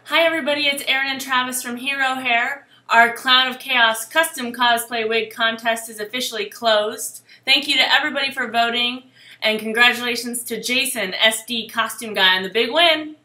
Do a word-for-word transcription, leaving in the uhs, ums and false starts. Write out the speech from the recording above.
Hi everybody, it's Erin and Travis from Hero Hair. Our Clown of Chaos custom cosplay wig contest is officially closed. Thank you to everybody for voting, and congratulations to Jason, S D Costume Guy, on the big win!